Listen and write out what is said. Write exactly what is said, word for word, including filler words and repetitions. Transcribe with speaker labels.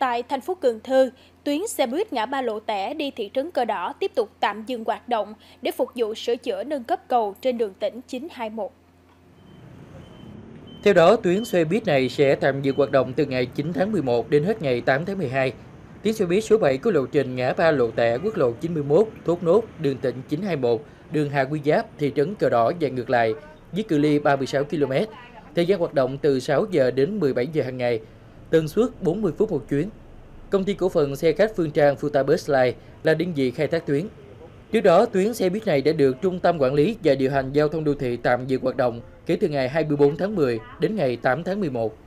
Speaker 1: Tại thành phố Cần Thơ, tuyến xe buýt ngã ba Lộ Tẻ đi thị trấn Cờ Đỏ tiếp tục tạm dừng hoạt động để phục vụ sửa chữa nâng cấp cầu trên đường tỉnh chín hai một.
Speaker 2: Theo đó, tuyến xe buýt này sẽ tạm dừng hoạt động từ ngày chín tháng mười một đến hết ngày tám tháng mười hai. Tuyến xe buýt số bảy có lộ trình ngã ba Lộ Tẻ, quốc lộ chín mươi mốt, Thốt Nốt, đường tỉnh chín hai một, đường Hà Quy Giáp, thị trấn Cờ Đỏ và ngược lại, với cự ly ba mươi sáu ki lô mét. Thời gian hoạt động từ sáu giờ đến mười bảy giờ hàng ngày, tần suất bốn mươi phút một chuyến. Công ty cổ phần xe khách Phương Trang Futabus Line là đơn vị khai thác tuyến. Trước đó, tuyến xe buýt này đã được Trung tâm Quản lý và Điều hành Giao thông Đô thị tạm dừng hoạt động kể từ ngày hai mươi tư tháng mười đến ngày tám tháng mười một.